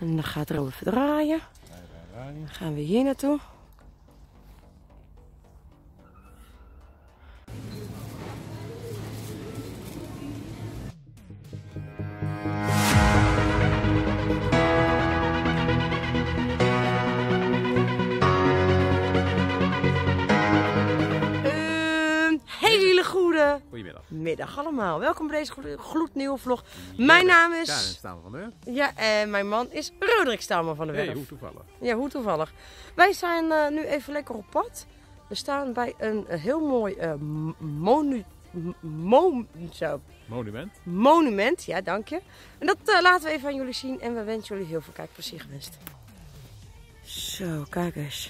En dan gaat er even draaien. Dan gaan we hier naartoe. Goedemiddag allemaal. Welkom bij deze gloednieuwe vlog. Mijn naam is... Karin Stamer van der Werf. Ja, en mijn man is Roderick Stamer van der Werf. Hey, hoe toevallig. Ja, hoe toevallig. Wij zijn nu even lekker op pad. We staan bij een heel mooi monument. Ja, dank je. En dat laten we even aan jullie zien. En we wensen jullie heel veel kijkplezier gewenst. Zo, kijk eens.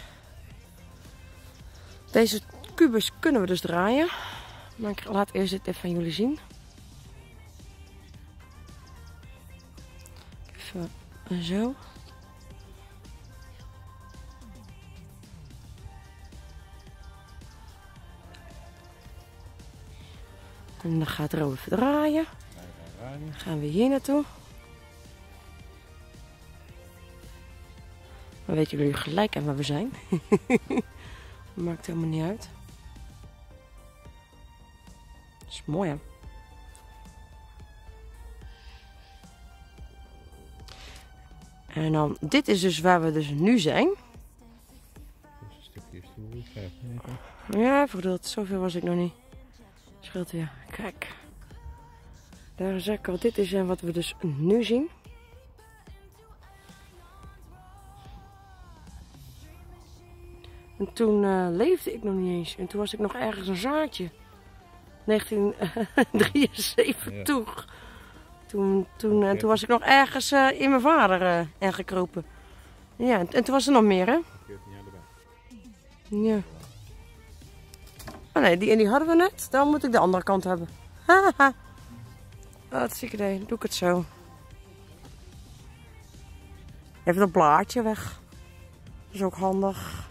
Deze kubus kunnen we dus draaien. Maar ik laat eerst dit even aan jullie zien. Even zo. En dan gaat er even draaien. Dan gaan we hier naartoe. Dan weten jullie gelijk aan waar we zijn. Maakt helemaal niet uit. Dat is mooi, hè? En dan, dit is dus waar we dus nu zijn. Dus een stukje historie. Ja, verdeeld. Zoveel was ik nog niet. Scheelt weer. Kijk. Daar zeg ik al, dit is wat we dus nu zien. En toen leefde ik nog niet eens. En toen was ik nog ergens een zaadje. 1973. Ja. Toen was ik nog ergens in mijn vader gekropen. Ja, en toen was er nog meer, hè? 14 jaar erbij. Ja. Oh nee, die hadden we net. Dan moet ik de andere kant hebben. Haha. Hartstikke idee. Dan doe ik het zo. Even dat blaadje weg. Dat is ook handig.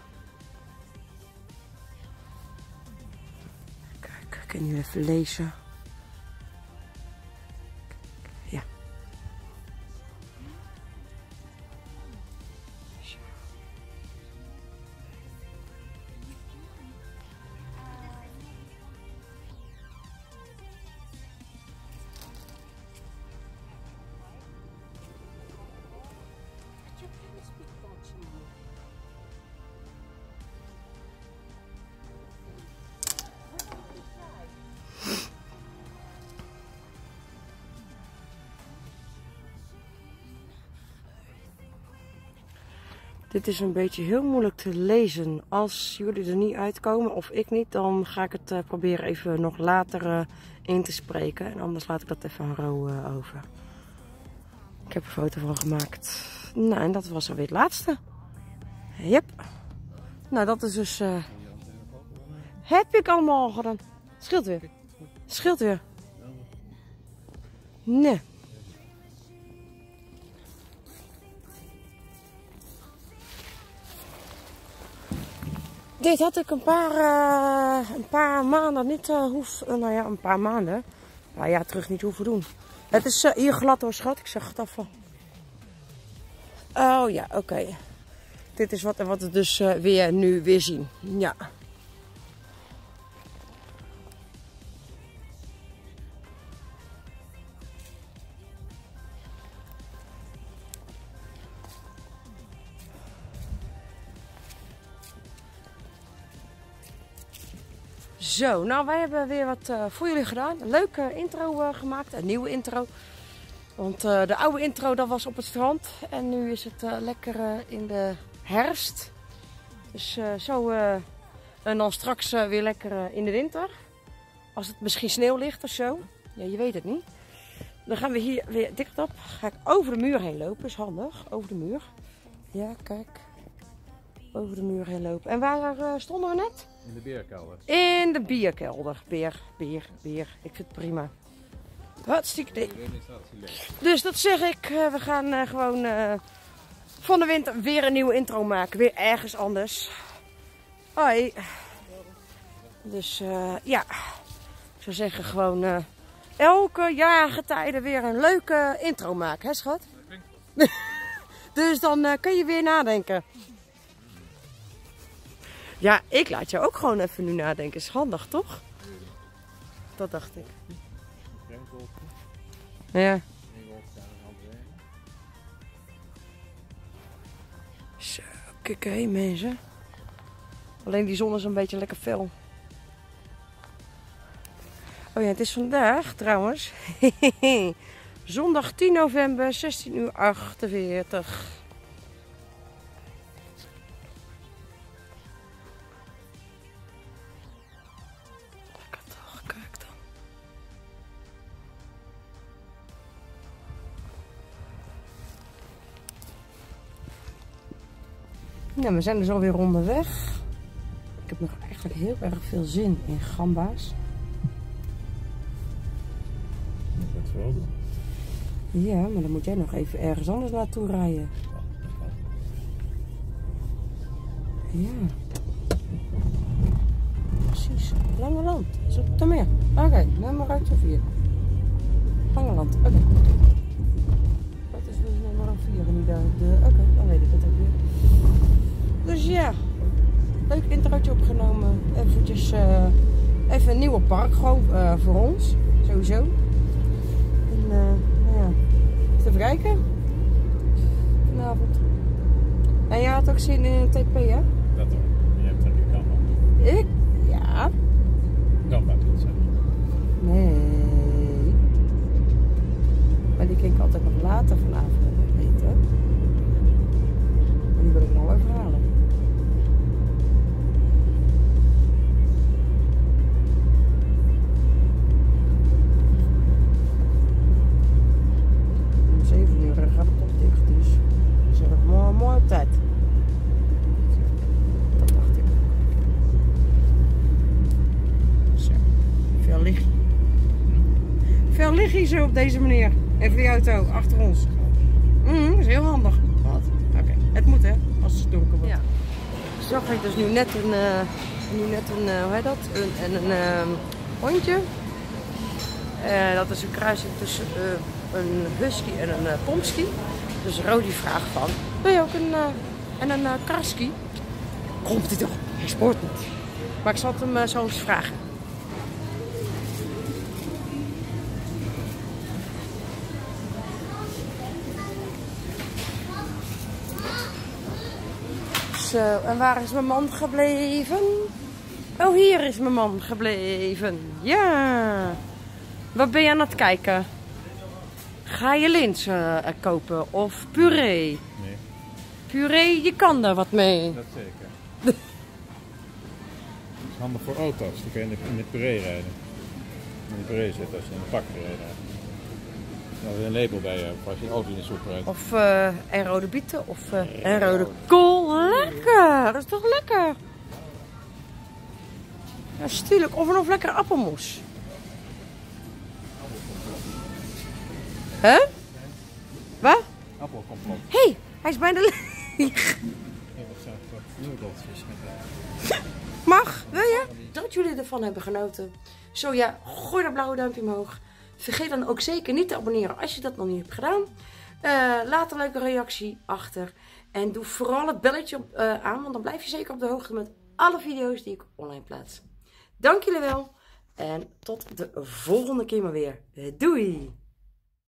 Kijk, kan je even lezen. Ja. Dit is een beetje heel moeilijk te lezen. Als jullie er niet uitkomen, of ik niet, dan ga ik het proberen even nog later in te spreken. En anders laat ik dat even aan Ro over. Ik heb een foto van gemaakt. Nou, en dat was alweer het laatste. Yep. Nou, dat is dus... Heb ik allemaal gedaan. Scheelt weer. Scheelt weer. Nee. Dit had ik een paar maanden niet nou ja, een paar maanden. Een paar jaar terug niet hoeven doen. Het is hier glad hoor, schat. Ik zeg het even. Oh ja, oké. Dit is wat we dus weer zien. Ja. Zo, nou wij hebben weer wat voor jullie gedaan. Een leuke intro gemaakt, een nieuwe intro. Want de oude intro dat was op het strand en nu is het lekker in de herfst. Dus zo en dan straks weer lekker in de winter. Als het misschien sneeuw ligt of zo. Ja, je weet het niet. Dan gaan we hier weer dichtop. Ga ik over de muur heen lopen, is handig. Over de muur. Ja, kijk. Over de muur heen lopen. En waar stonden we net? In de bierkelder. In de bierkelder. Bier. Ik vind het prima. Hartstikke idee. Dus dat zeg ik. We gaan gewoon van de winter weer een nieuwe intro maken. Weer ergens anders. Hoi. Dus ja. Ik zou zeggen gewoon elke jaargetijde weer een leuke intro maken. Hè schat? Dus dan kun je weer nadenken. Ja, ik laat jou ook gewoon even nu nadenken. Is handig, toch? Dat dacht ik. Ja. Zo, kijk hé mensen. Alleen die zon is een beetje lekker fel. Oh ja, het is vandaag trouwens. Zondag 10 november, 16:48. Lekker toch, kijk dan. Nou, we zijn dus alweer onderweg. Ik heb nog eigenlijk heel erg veel zin in gamba's. Dat is wel doen. Ja, maar dan moet jij nog even ergens anders naartoe rijden. Ja. Precies. Langeland. Is het er meer? Oké, nummer uit of 4. Langeland. Oké. Wat is dus nummer 4 nu daar? Oké, dan weet ik het ook weer. Dus ja. Leuk introotje opgenomen. Eventjes even een nieuwe park gewoon voor ons. Sowieso. En nou ja. Even kijken. Vanavond. En jij had ook zin in een TP, hè? Dat hoor. Je hebt dan je Gamba. Ik? Ja. Gamba doet zijn. Nee. Maar die kan ik altijd nog later vanavond eten. Maar die wil ik nog even halen. Om 7 uur gaat het toch dicht, dus dat is een mooie tijd. Dat dacht ik. Zo, veel licht. Veel licht hier zo op deze manier. Even die auto achter ons. Dat is heel handig. Wat? Oké, het moet hè, als het donker wordt. Ja. Zag ik dus nu net een hoe heet dat? Een hondje. Dat is een kruising tussen een husky en een pomsky. Dus Rodi vraagt van, wil je ook een karski? Komt hij toch? Hij spoort niet. Maar ik zal het hem zo eens vragen. Zo, en waar is mijn man gebleven? Oh, hier is mijn man gebleven. Ja. Wat ben je aan het kijken? Ga je linzen kopen of puree? Nee. Puree, je kan daar wat mee. Dat zeker. Dat is handig voor auto's. Dan kun je in de puree rijden. In de puree zitten als je in de pak rijdt. Als je een label bij je hebt, als je een auto in de soep rijdt. Of en rode bieten of en rode kool. Lekker, dat is toch lekker? Ja, stuurlijk. Of lekker appelmoes. Hè? Wat? Appelkompot. Hé, hij is bijna leeg. Ja, dat zijn toch noedeltjes. Mag, wil je? Dat jullie ervan hebben genoten. Zo ja, gooi dat blauwe duimpje omhoog. Vergeet dan ook zeker niet te abonneren als je dat nog niet hebt gedaan. Laat een leuke reactie achter. En doe vooral het belletje aan, want dan blijf je zeker op de hoogte met alle video's die ik online plaats. Dank jullie wel. En tot de volgende keer maar weer. Doei!